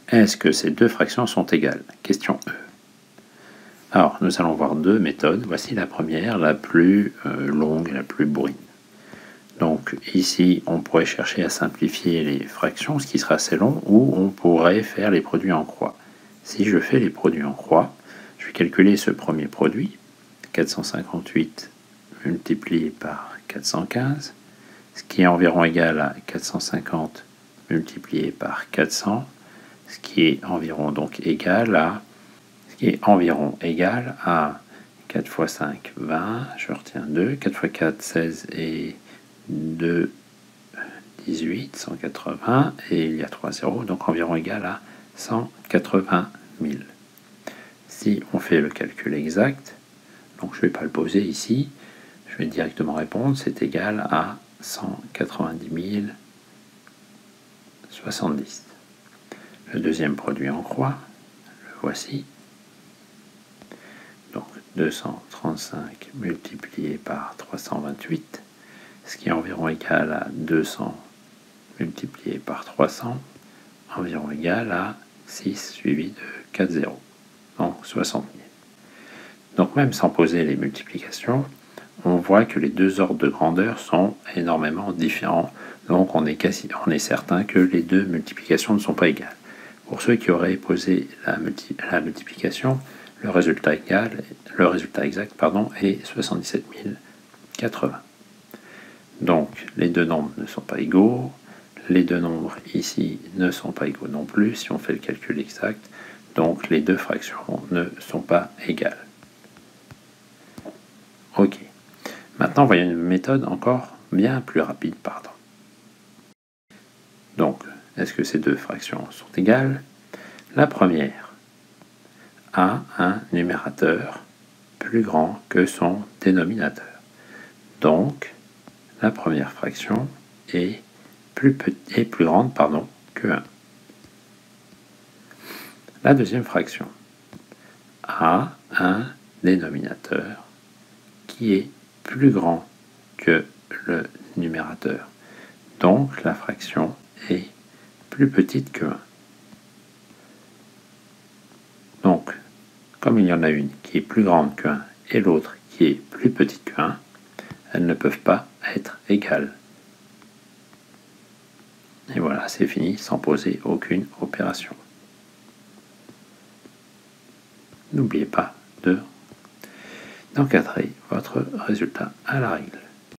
Est-ce que ces deux fractions sont égales? Question E. Alors, nous allons voir deux méthodes. Voici la première, la plus longue, la plus bourrine. Donc ici, on pourrait chercher à simplifier les fractions, ce qui sera assez long, ou on pourrait faire les produits en croix. Si je fais les produits en croix, je vais calculer ce premier produit, 458 multiplié par 415, ce qui est environ égal à 450 multiplié par 400, ce qui est environ donc égal à 4 fois 5, 20, je retiens 2, 4 fois 4, 16 et 2, 18, 180, et il y a 3 zéros, donc environ égal à 180 000. Si on fait le calcul exact, donc je ne vais pas le poser ici, je vais directement répondre, c'est égal à 190 070. Le deuxième produit en croix, le voici. Donc 235 multiplié par 328, ce qui est environ égal à 200 multiplié par 300, environ égal à 6 suivi de 4 zéros, donc 60 000. Donc même sans poser les multiplications, on voit que les deux ordres de grandeur sont énormément différents, donc on est certain que les deux multiplications ne sont pas égales. Pour ceux qui auraient posé la multiplication, le résultat exact est 77 080. Donc les deux nombres ne sont pas égaux, les deux nombres ici ne sont pas égaux non plus si on fait le calcul exact, donc les deux fractions ne sont pas égales. Ok. Maintenant, voyons une méthode encore bien plus rapide. Donc, est-ce que ces deux fractions sont égales? La première a un numérateur plus grand que son dénominateur. Donc, la première fraction est plus grande que 1. La deuxième fraction a un dénominateur qui est plus grand que le numérateur. Donc, la fraction est plus petite que 1. Donc, comme il y en a une qui est plus grande que 1 et l'autre qui est plus petite que 1, elles ne peuvent pas être égales. Et voilà, c'est fini sans poser aucune opération. N'oubliez pas d'encadrer votre résultat à la règle.